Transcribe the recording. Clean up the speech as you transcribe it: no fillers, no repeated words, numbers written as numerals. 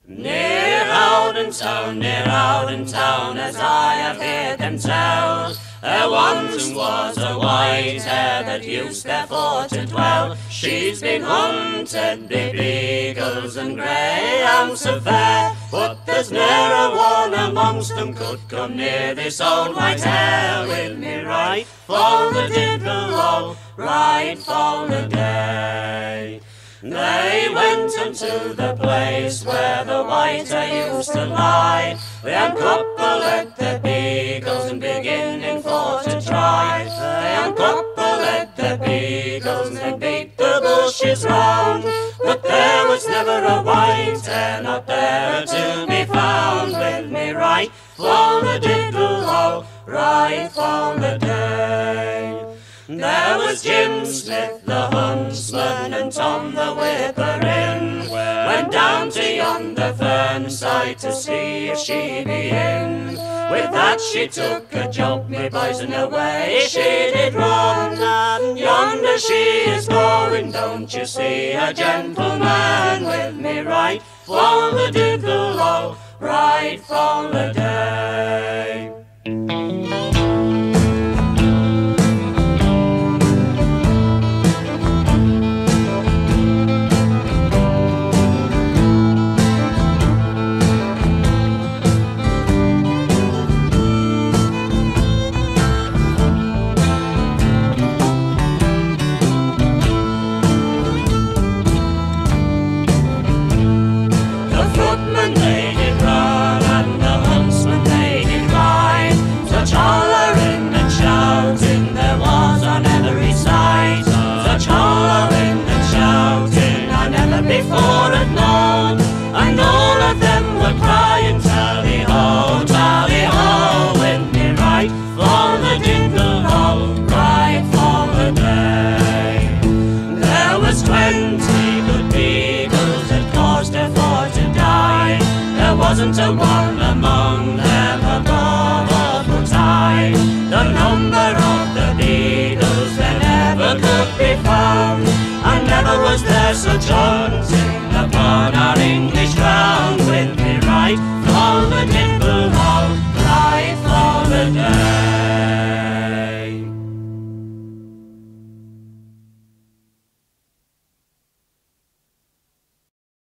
Near Howden town, as I have heard them tell, there once was a white hare that used therefore to dwell. She's been hunted by beagles and greyhounds so fair, but there's ne'er a one amongst them could come near this old white hare. With me right fall the diddle-o, right fall the day. They went unto the place where the white hare used to lie. They uncoupled the beagles and beginning for to try. They uncoupled the beagles and beat the bushes round, but there was never a white hare, not there to be found. With me right fall the diddle-o, right fall the day. There was Jim Smith the huntsman and Tom the whipper-in, went down to yonder fern side to see if she be in. With that she took a jolt, me boys, and away she did run. And yonder she is going, don't you see, a gentleman. With me right fall the diddle-o, right fall the day. Before it known, and all of them were crying tally-ho, tally-ho. With me right fall the diddle-o, right fall the day. There was 20 good beagles that caused her for to die. There wasn't a